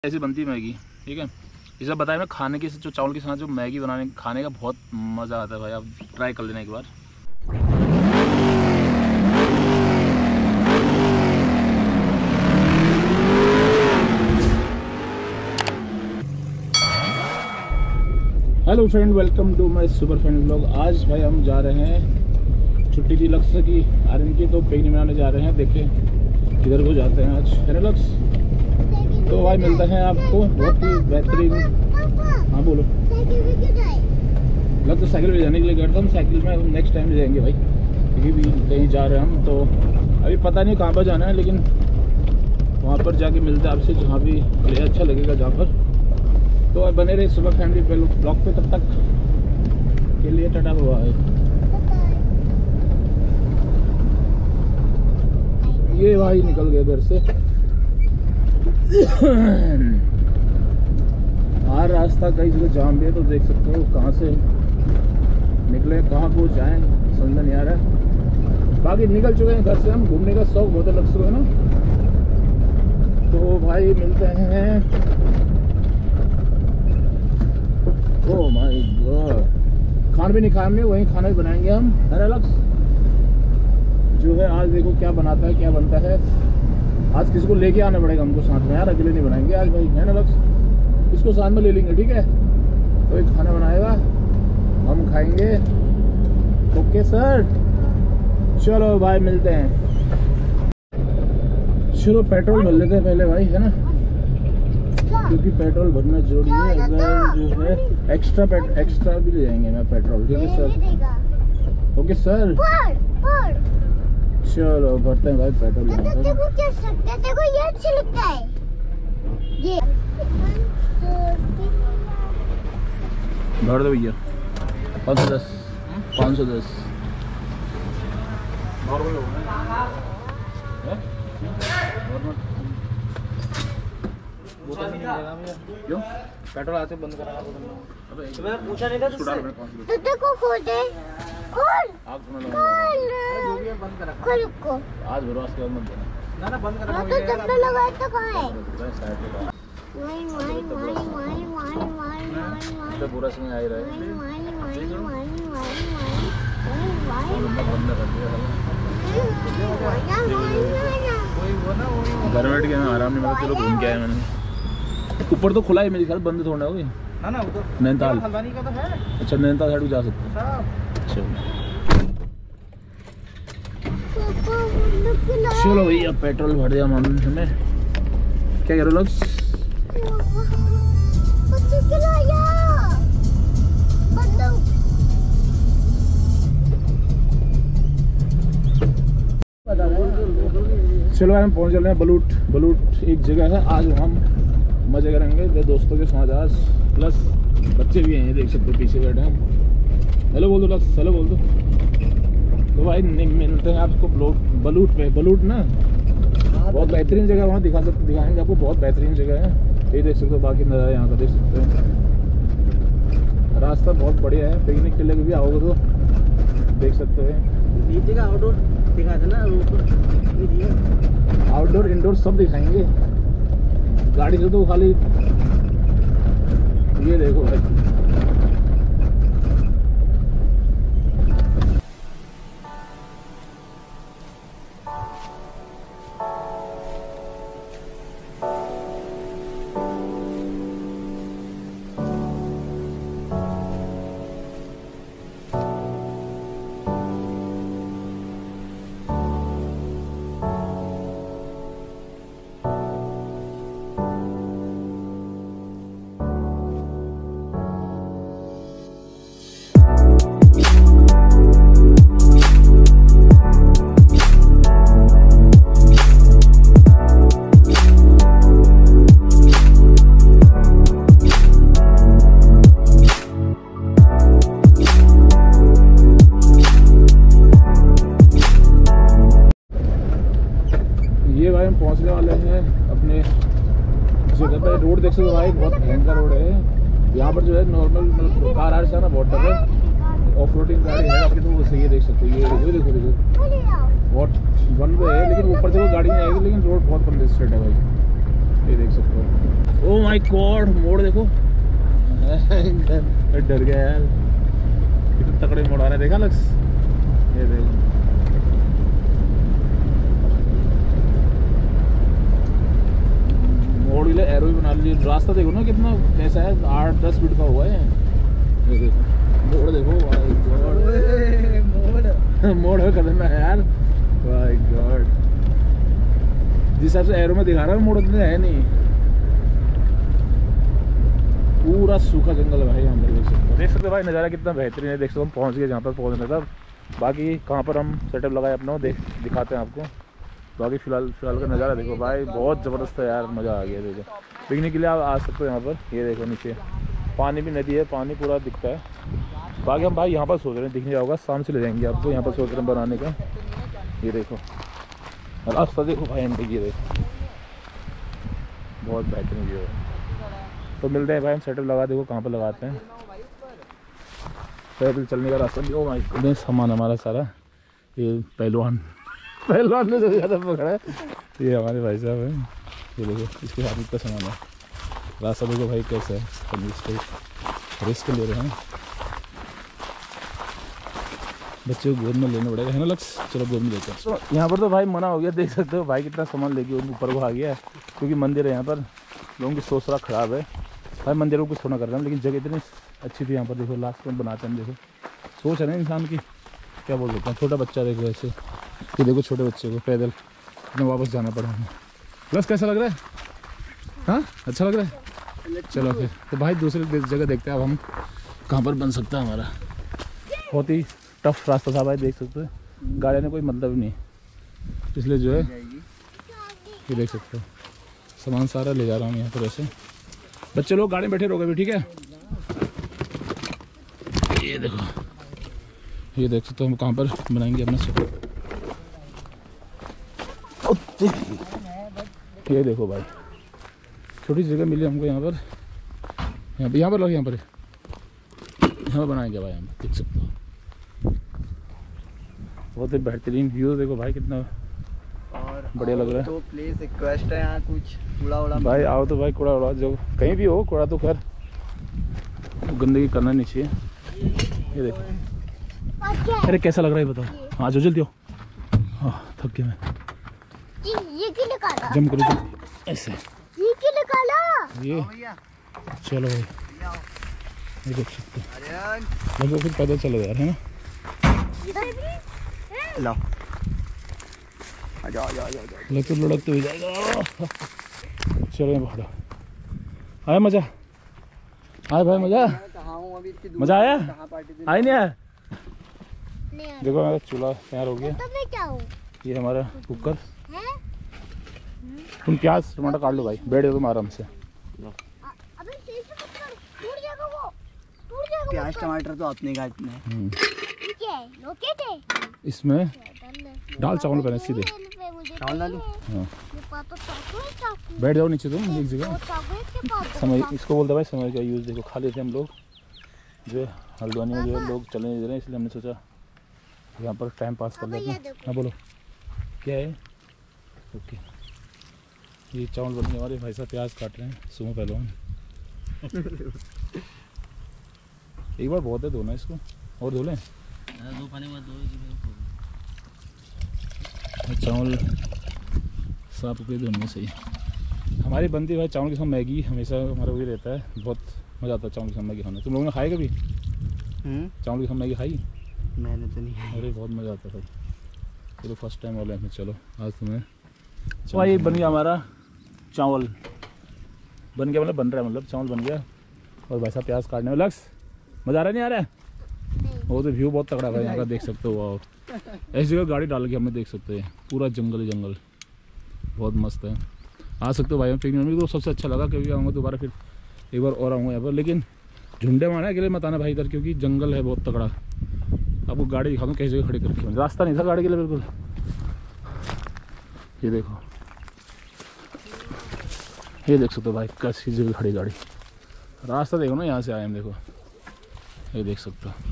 ऐसी बनती है मैगी, ठीक है। ये सब बताया मैं खाने के जो चावल के साथ जो मैगी बनाने खाने का बहुत मज़ा आता है भाई, आप ट्राई कर लेना एक बार। Hello friend, welcome to my super friend blog. आज भाई हम जा रहे हैं, छुट्टी थी लक्स की आर्यन की, तो पिकनिक मनाने जा रहे हैं। देखें किधर को जाते हैं आज, है ना लक्स। तो भाई मिलते हैं आपको बहुत ही बेहतरीन। हाँ बोलो। लग तो साइकिल पे जाने के लिए गया था, हम साइकिल में नेक्स्ट टाइम जाएंगे भाई, क्योंकि भी कहीं जा रहे हैं हम। तो अभी पता नहीं कहाँ पर जाना है, लेकिन वहाँ पर जाके मिलते हैं आपसे, जहाँ भी अच्छा लगेगा जहाँ पर। तो अब बने रहे सुबह फैमिली ब्लॉग पे, तब तक के लिए टाटा बाय। ये भाई निकल गए घर से। हर रास्ता कई जगह जाम भी है, तो देख सकते हो कहाँ से निकले कहाँ को जाएं समझ नहीं आ रहा है। बाकी निकल चुके हैं घर से हम, घूमने का शौक बहुत अलग से है ना। तो भाई मिलते हैं। ओह माय गॉड, खाना भी नहीं खाया हमने, वहीं खाना भी बनाएंगे हम, है ना लक्स। जो है आज देखो क्या बनाता है, क्या बनता है। आज किसी को लेके आना पड़ेगा हमको साथ में यार, अकेले नहीं बनाएंगे आज भाई, है ना लक्स। इसको साथ में ले लेंगे, ठीक है। तो एक खाना बनाएगा, हम खाएंगे। ओके सर, चलो भाई मिलते हैं। चलो पेट्रोल भर लेते हैं पहले भाई, है ना, क्योंकि पेट्रोल भरना जरूरी है। अगर जो है एक्स्ट्रा भी ले जाएंगे मैं पेट्रोल, ठीक है सर। ओके सर, चलो भरते हैं भाई पेट्रोल। देखो क्या सकता है, देखो ये अच्छा लगता है ये। भर दो भैया, 510 510। क्यों पेट्रोल आते बंद करा? अबे पूछा नहीं था तुझसे। तो को खोल दे, खोल आप सुना खोल बंद करा, खोल को आज भरो, आज के बाद मत देना। ना बंद करा। तो चप्पल लगाया तो कहाँ है? वाई तो पूरा समय आ ही रहा है। बंद कर दिया घर में बैठ के आराम नहीं, मतलब चलो घूम के आया मैंने। ऊपर तो खुला है मेरे ख्याल, बंद थोड़ा होगी ना ना। उधर नैनीताल हल्द्वानी का तो है। अच्छा नैनीताल साइड भी जा सकते हैं। चलो भैया पेट्रोल भर दिया हमने। क्या कह रहे हो लोग? चलो हम पहुंच रहे हैं बलूट एक जगह है, आज हम मजे करेंगे दोस्तों के साथ आज। प्लस बच्चे भी हैं, देख सकते हो पीछे बैठे हैं। हेलो बोल दो लक्स, हेलो बोल दो। तो भाई मिलते हैं आपको बलूट ना, बहुत बेहतरीन जगह, वहाँ दिखाएंगे आपको, बहुत बेहतरीन जगह है। ये देख सकते हो, बाकी नज़ारा यहाँ का देख सकते हैं। रास्ता बहुत बढ़िया है, पिकनिक के लिए भी आओगे तो देख सकते हैं। ये जगह आउटडोर दिखा देना, आउटडोर इंडोर सब दिखाएंगे। गाड़ी से तो खाली ये देखो भाई। पहुंचने वाले हैं अपने जगह पे। रोड देख सकते हो भाई, बहुत भयंकर रोड है यहाँ पर। जो है नॉर्मल कार आ रहा है बहुत टफ, ऑफ रोडिंग गाड़ी है आपकी, तो वो सही है, देख सकते हो। ये देखो बहुत वन वे है, लेकिन ऊपर से वो गाड़ी नहीं आएगी, लेकिन रोड बहुत कंजेस्टेड है भाई। ये देख सकते हो। ओ माय गॉड, मोड़ देखो। डर गया यार, कितने तकड़े मोड़ आ रहे हैं, देखा लक्स? ये देखो, मोड़ ले एरो भी बना लीजिए। रास्ता देखो ना कितना कैसा है, 8-10 फीट का हुआ है। ये देखो मोड़ देखो, मोड़ है खतरनाक है यार। माय गॉड, जिस हिसाब से एरो में दिखा रहा है मोड़ इतने है नहीं। पूरा सूखा जंगल है भाई, हम देख सकते हो भाई नज़ारा कितना बेहतरीन है। देख सकते हो हम पहुंच गए जहाँ पर पहुंचना था। बाकी कहाँ पर हम सेटअप लगाए अपना दिखाते हैं आपको। बाकी फिलहाल का नज़ारा देखो भाई, बहुत ज़बरदस्त है यार, मज़ा आ गया। देखो पिकनिक के लिए आप आ सकते हो यहाँ पर। ये देखो नीचे पानी भी, नदी है, पानी पूरा दिखता है। बाकी हम भाई यहाँ पर सोच रहे हैं, दिखने जाओगा शाम से ले जाएंगे आपको। यहाँ पर सोच रहे हैं बनाने का। ये देखो रास्ता देखो भाई, एंट्री की देखो, बहुत बेहतरीन व्यू है। तो मिलते हैं भाई, हम सेटअप लगा देखो कहाँ पर लगाते हैं। पैदल चलने का रास्ता भी। ओ माय गॉड, सामान हमारा सारा, ये पहलवान ने सबसे ज़्यादा पकड़ा है। ये हमारे भाई साहब हैं, ये देखो इसके हाथ इतना सामान है। रास्ता देखो भाई कैसा है, हम इस पर रिस्क ले रहे हैं। बच्चे को गोद में लेने पड़ेगा है ना लक्स? चलो गोद में लेते हैं। तो यहाँ पर तो भाई मना हो गया, देख सकते हो भाई कितना सामान लेके ऊपर को आ गया है, क्योंकि मंदिर है यहाँ पर। लोगों की सोच थोड़ा ख़राब है भाई, मंदिरों को कुछ थोड़ा कर रहे हैं, लेकिन जगह इतनी अच्छी थी यहाँ पर। देखो लास्ट में बनाते हैं, देखो सोच है ना इंसान की, क्या बोल सकते हैं। छोटा बच्चा देखो ऐसे, ये देखो छोटे बच्चे को पैदल इतना वापस जाना पड़ा हमें। प्लस कैसा लग रहा है? हाँ अच्छा लग रहा है। चलो फिर तो भाई दूसरी जगह देखते हैं अब हम कहाँ पर बन सकता है हमारा। बहुत ही टफ रास्ता था भाई, देख सकते हो गाड़ी ने कोई मतलब नहीं, इसलिए जो है ये देख सकते हो सामान सारा ले जा रहा हूँ यहाँ पर। ऐसे बच्चे लोग गाड़ी में बैठे रहोगे भी, ठीक है। ये देखो, ये देख सकते हो हम कहाँ पर बनाएंगे अपना सेटअप। ये देखो भाई छोटी सी जगह मिली हमको यहाँ पर, यहाँ पर बनाएंगे भाई हम, देख सकते हो। बहुत ही बेहतरीन व्यू देखो भाई, कितना बढ़िया लग रहा है। तो प्लीज रिक्वेस्ट है यहाँ कुछ कूड़ा उड़ा भाई आओ तो भाई, कूड़ा उड़ा जो कहीं भी हो, कूड़ा तो खैर गंदगी करना नहीं चाहिए। ये देखो, अरे कैसा लग रहा है बताओ। हाँ जो जल्दी हो, हाँ थक गया मैं। ये क्यों निकाला? जम करो जल्दी ऐसे, ये क्यों निकाला? ये चलो भाई, ये देख सकते हो लगभग खुद पैदल चले यार, है ना? लो लड़क तो हो जाएगा। चलो मैं भाड़ा आया, मजा आया भाई, मजा आया? आई नहीं आया? देखो हमारा चूल्हा तैयार हो गया। तो मैं क्या हूँ? ये हमारा कुकर। तुम प्याज टमाटर काट लो भाई, बैठ जाओ तुम आराम से। अबे तेज से मत कर, टूट जाएगा वो, टूट जाएगा। प्याज टमाटर तो आपने काटना है। ये क्या है? लौकी है इसमें दाल चावल बने सीधे। चावल डालो। हाँ बैठ जाओ नीचे तुम एक जगह। समय इसको बोलते भाई, समय का यूज़ देखो। खा लेते हम लोग, जो है हल्द्वानी में जो है लोग चलने दे रहे हैं, इसलिए हमने सोचा यहाँ पर टाइम पास कर लेते हैं। हाँ बोलो क्या है? ओके, ये चावल बन गए हमारे। भाई साहब प्याज काट रहे हैं, सुनो पहलवान। एक बार बहुत है धोना इसको, और धो लें। दो पानी में दो चावल साफ के धोने सही। हमारी बनती भाई चावल के साथ मैगी, हमेशा हमारा वही रहता है। बहुत मज़ा आता है चावल के साथ मैगी खाने। तुम लोगों ने खाई कभी चावल के साथ मैगी खाई? मैंने तो नहीं खाई। अरे बहुत मज़ा आता भाई। चलो फर्स्ट टाइम वाला है। चलो आज तुम्हें भाई बन गया हमारा चावल, बन गया मतलब बन रहा है, मतलब चावल बन गया। और भाई साहब प्याज काटने में लक्स, मज़ा आ रहा नहीं आ रहा है? वो तो व्यू बहुत तगड़ा है यहाँ का, देख सकते हो। वाह, ऐसी जगह गाड़ी डाल के हमें देख सकते हैं, पूरा जंगल ही जंगल, बहुत मस्त है। आ सकते हो भाई हम पिकनिक में। तो सबसे अच्छा लगा, कभी आऊँगा दोबारा, फिर एक बार और आऊँगा यहाँ पर। लेकिन झुंडे मारना अकेले मत आना भाई इधर, क्योंकि जंगल है बहुत तगड़ा। आपको गाड़ी दिखा दूँ कैसी जगह खड़ी करके, रास्ता नहीं था गाड़ी के लिए बिल्कुल। ये देखो, ये देख सकते हो भाई कैसी जगह खड़ी गाड़ी। रास्ता देखो ना, यहाँ से आए हम, देखो ये देख सकते हो।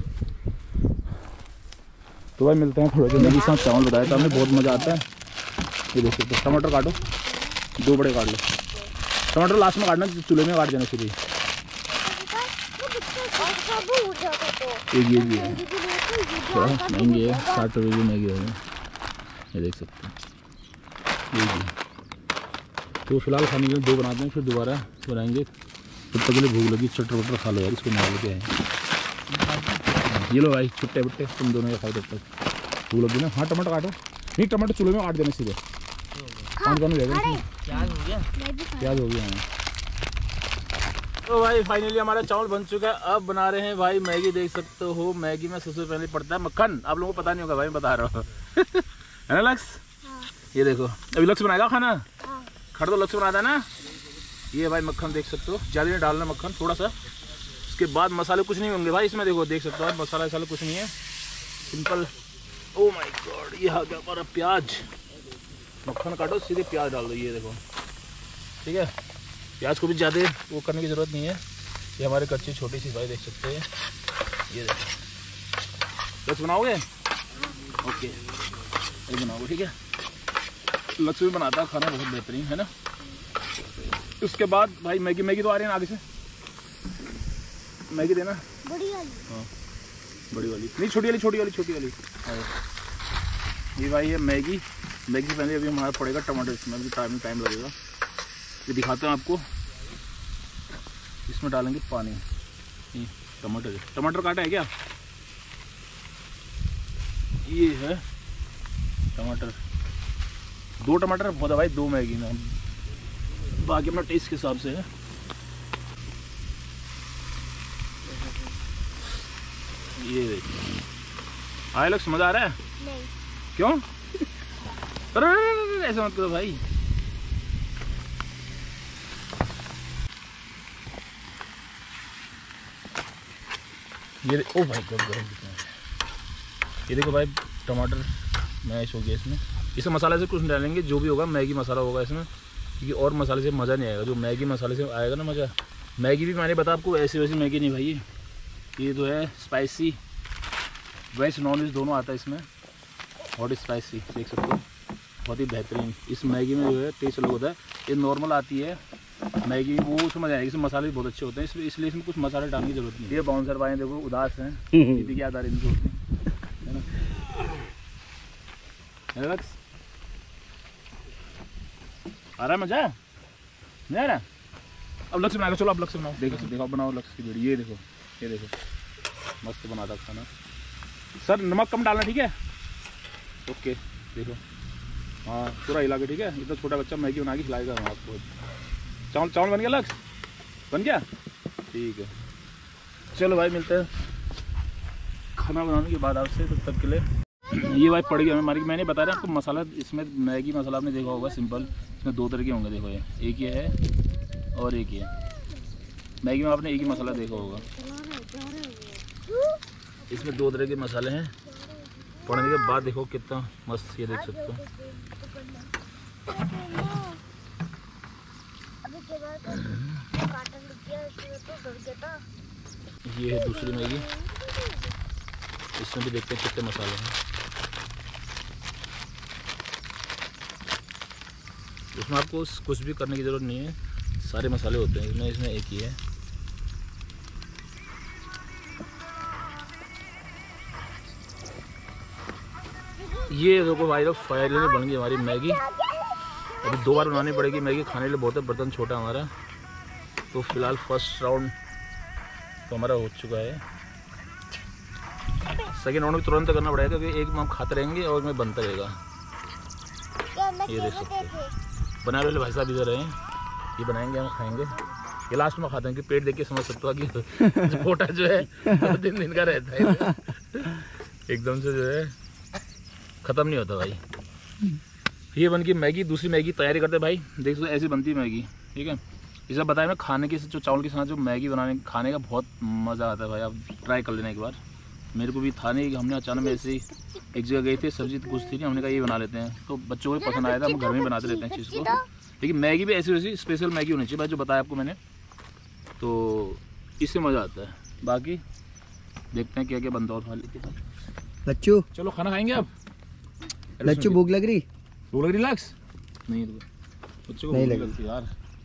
तो भाई मिलते हैं थोड़े जल्दी के साथ। चावल बताया था हमने, बहुत मज़ा आता है। ये देख सकते हो। टमाटर काटो, 2 बड़े काट लो। टमाटर लास्ट में काटना, चूल्हे में काट देना सीधे। एक ये भी है, थोड़ा महंगी है, 60 रुपये की मैगी है, ये देख सकते हैं। ये भी तो फिलहाल खाने के लिए 2 बनाते हैं, फिर दोबारा बनाएंगे। तब तक के लिए भूख लगी, चटर वटर खा लो यार, इसको मार लेते हैं। ये लो भाई छुट्टे बुट्टे, तुम दोनों खाओ तब तक, भूख लगी ना। हाँ टमाटर काटो, नहीं टमाटर चूल्हे में काट देना सीधे, कौन हो जाएगा। प्याज हो गया, प्याज हो गया है। तो भाई फाइनली हमारा चावल बन चुका है। अब बना रहे हैं भाई मैगी, देख सकते हो। मैगी में सबसे पहले पड़ता है मक्खन, आप लोगों को पता नहीं होगा भाई, मैं बता रहा हूँ है ना लक्ष्य। ये देखो अभी लक्ष्य बनाएगा खाना, खड़ तो लक्ष्य बनाता है ना। ये भाई मक्खन देख सकते हो, ज़्यादा नहीं डालना मक्खन, थोड़ा सा। उसके बाद मसाले कुछ नहीं होंगे भाई इसमें, देखो देख सकते हो, मसाला वसाला कुछ नहीं है, सिंपल। ओ माय गॉड, ये आ गया हमारा प्याज। मक्खन काटो सीधे प्याज डाल दो, ये देखो ठीक है। प्याज को भी ज़्यादा वो करने की ज़रूरत नहीं है, ये हमारे कच्ची छोटी सी भाई देख सकते हैं। ये देखो लक्ष्य बनाओगे, ओके ये बनाओगे ठीक है। लक्ष्य भी बनाता है खाना बहुत बेहतरीन है ना। उसके बाद भाई मैगी, मैगी तो आ रही है ना आगे से, मैगी देना बड़ी वाली। हाँ बड़ी वाली नहीं, छोटी वाली, छोटी वाली, छोटी वाली। ये भाई ये मैगी, मैगी से पहले अभी हमारा पड़ेगा टमाटर, इसमें भी टाइम लगेगा। ये दिखाते हैं आपको, इसमें डालेंगे पानी। टमाटर, टमाटर काटा है क्या, ये है टमाटर, 2 टमाटर बहुत है भाई 2 मैगी में, बाकी अपना टेस्ट के हिसाब से है। ये देखिए आए लक्ष्य, मजा आ रहा है। नहीं। क्यों अरे ऐसा मत करो भाई। ये ओ भाई गरम कितना है। ये देखो भाई टमाटर मैश हो गया इसमें। इसमें मसाले से कुछ नहीं डालेंगे, जो भी होगा मैगी मसाला होगा इसमें, क्योंकि और मसाले से मज़ा नहीं आएगा। जो मैगी मसाले से आएगा ना मज़ा। मैगी भी मैंने बता आपको ऐसी वैसी मैगी नहीं भाई, ये तो है स्पाइसी, वेज नॉन वेज दोनों आता है इसमें, और स्पाइसी देख सकते हो, बहुत ही बेहतरीन। इस मैगी में जो है टेस्ट अलग होता है। ये नॉर्मल आती है मैगी, वो समझ आएगी, इसमें मसाले भी बहुत अच्छे होते हैं, इसलिए इसमें कुछ मसाले डालने की जरूरत नहीं है। ये बाउंसर भाई देखो उदास हैं, दीदी की याद आ रही इनको, है ना। आ रहा है मजा, नहीं आ रहा। अब लक्ष्य बनाएगा, चलो अब लक्ष्य बनाओ, देखो देखो बनाओ लक्ष्य की वीडियो। ये देखो, ये देखो मस्त बनाता खाना। सर नमक कम डालना ठीक है, ओके देखो हाँ पूरा हिला के ठीक है। इतना छोटा बच्चा मैगी बना के खिलाएगा हम आपको। चावल चावल बन गया लक्ष्य, बन गया ठीक है। चलो भाई मिलते हैं खाना बनाने के बाद आपसे, तब तक के लिए। ये भाई पड़ गया हमारी, मैंने बता रहा आपको मसाला, इसमें मैगी मसाला आपने देखा होगा सिंपल, इसमें 2 तरह के होंगे। देखो ये एक ये है और एक ये, मैगी में आपने एक ही मसाला देखा होगा। इसमें 2 तरह के मसाले हैं। पड़ने के बाद देखो कितना मस्त, ये देख सकते हो। ये है दूसरी मैगी, इसमें भी देखते हैं कितने मसाले हैं। इसमें आपको कुछ भी करने की ज़रूरत नहीं है, सारे मसाले होते हैं इसमें एक ही है। ये देखो भाई लोग फाइनली बन गई हमारी मैगी। अभी 2 बार बनानी पड़ेगी मैगी, खाने के लिए बहुत है, बर्तन छोटा हमारा। तो फिलहाल फर्स्ट राउंड तो हमारा हो चुका है, सेकेंड राउंड भी तुरंत करना पड़ेगा, क्योंकि एक में हम खाते रहेंगे और में बनता रहेगा। ये देख सकते हैं बना रहे भाई साहब इधर हैं, ये बनाएंगे हम खाएंगे। ये लास्ट में खाते हैं कि पेट देख के समझ सकते हो कि पोटा जो है 2-3 दिन का रहता है, एकदम से जो है ख़त्म नहीं होता भाई। ये बन की मैगी, दूसरी मैगी तैयारी करते भाई, देख सकते ऐसी बनती है मैगी ठीक है। इसे बताया मैं, खाने के जो चावल के साथ जो मैगी बनाने खाने का बहुत मज़ा आता है भाई, आप ट्राई कर लेना एक बार। मेरे को भी था नहीं, हमने अचानक में ऐसे ही एक जगह गए थे, सब्जी तो कुछ थी नहीं, हमने कहा ये बना लेते हैं, तो बच्चों को भी पसंद आया था, हम घर में बनाते रहते हैं चीज़ को। लेकिन मैगी भी ऐसी वैसी स्पेशल मैगी होनी चाहिए भाई, जो बताया आपको मैंने, तो इससे मज़ा आता है। बाकी देखते हैं क्या क्या बनता है। और खा लेते हैं लच्चू, चलो खाना खाएंगे अब। लच्चू भूख लग रही, भूख लग रही लक्ष्य? नहीं बच्चों को भूख लगती यार,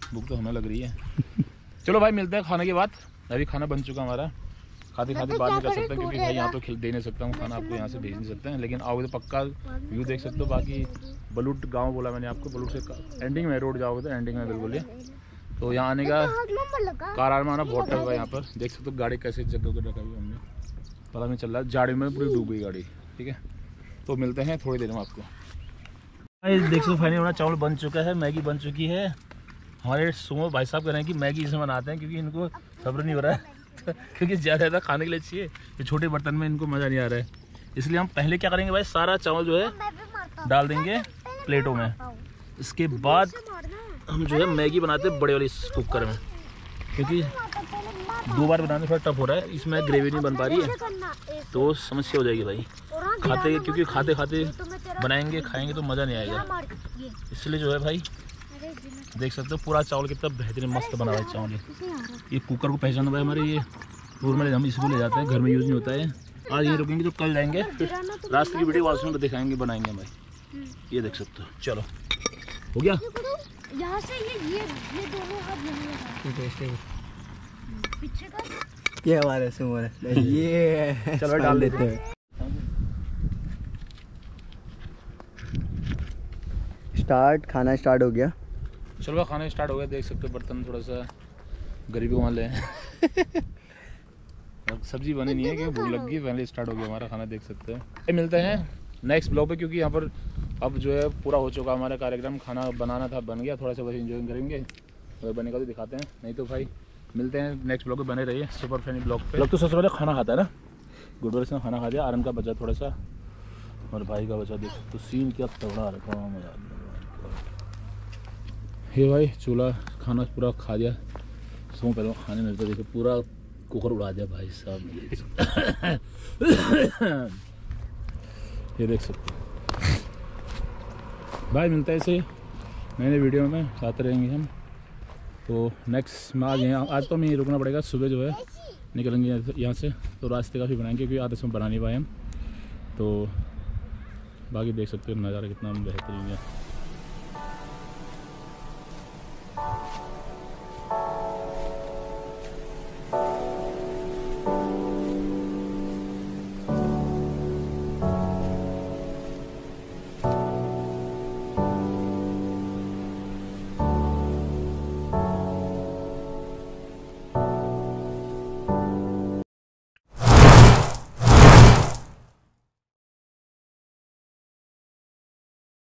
भूख तो हमें लग रही है। चलो भाई मिलते हैं खाने के बाद। अभी खाना बन चुका हमारा, खाते खाते बात नहीं कर सकते क्योंकि भाई यहाँ तो खिल दे नहीं सकता हूँ खाना आपको, यहाँ से भेज नहीं सकते हैं। लेकिन आओगे तो पक्का व्यू देख सकते हो। बाकी बलूट गांव बोला मैंने आपको, बलूट से एंडिंग में रोड जाओगे तो एंडिंग में बिल्कुल ये। तो यहाँ आने का कार में आना बहुत टफ है। यहाँ पर देख सकते हो गाड़ी कैसे जगह को रखा हुई हमने, पता नहीं चल रहा है। जाड़ी में पूरी डूब गई गाड़ी। ठीक है, तो मिलते हैं थोड़ी देर में आपको। देख सकते फाइनली हमारा चावल बन चुका है, मैगी बन चुकी है। हमारे सुमो भाई साहब कह रहे हैं कि मैगी इसे बनाते हैं क्योंकि इनको सब्र नहीं हो रहा है क्योंकि ज़्यादा खाने के लिए चाहिए, ये छोटे बर्तन में इनको मज़ा नहीं आ रहा है। इसलिए हम पहले क्या करेंगे भाई, सारा चावल जो है डाल देंगे प्लेटों में। इसके बाद हम जो है मैगी बनाते हैं बड़े वाली कुकर में, क्योंकि 2 बार बनाने थोड़ा टफ हो रहा है। इसमें ग्रेवी नहीं बन पा रही है तो समस्या हो जाएगी भाई खाते, क्योंकि खाते खाते बनाएंगे खाएंगे तो मज़ा नहीं आएगा। इसलिए जो है भाई देख सकते हो पूरा चावल कितना बेहतरीन मस्त बना हुआ है चावल। ये कुकर को पहचाना हुआ है हमारे, ये टूर में हम इसको ले जाते हैं, घर में यूज़ नहीं होता है। आज ये रुकेंगे तो कल जाएंगे, फिर रास्ते की वीडियो वापस में दिखाएंगे बनाएंगे भाई। ये देख सकते हो। चलो हो गया यहाँ से ये दोनों हाथ पीछे का ये हमारे सुमो है ये चलो डाल देते हैं। खाना स्टार्ट हो गया। चलो खाना स्टार्ट हो गया। देख सकते हो बर्तन थोड़ा सा गरीबी वाले हैं सब्जी बनी नहीं है कि भूख लग गई, पहले स्टार्ट हो गया हमारा खाना। देख सकते हैं मिलते हैं नेक्स्ट ब्लॉग पे, क्योंकि यहाँ पर अब जो है पूरा हो चुका हमारा कार्यक्रम। खाना बनाना था, बन गया, थोड़ा सा बस एंजॉय करेंगे, तो बनेगा तो दिखाते हैं, नहीं तो भाई मिलते हैं नेक्स्ट ब्लॉग पे। बने रहिए सुपर फैनी ब्लॉग पे। लोग तो सबसे पहले खाना खाता है ना, गुडवर्स ने खाना खा दिया, आरन का बचा थोड़ा सा और भाई का बचा। देख तो सीन क्या तगड़ा रखा हुआ मजा। हे भाई चूल्हा खाना पूरा खा दिया, सो पहले खाने में तो देखो पूरा कुकर उड़ा दिया भाई साहब। ये देख सकते भाई, मिलता है ऐसे नए नए वीडियो में, आते रहेंगे हम। तो नेक्स्ट में आज तो हमें यहीं रुकना पड़ेगा। सुबह जो है निकलेंगे यहाँ से, तो रास्ते का भी बनाएंगे क्योंकि आधे समय बना नहीं पाए हम। तो बाकी देख सकते हो नज़ारा कितना बेहतरीन है।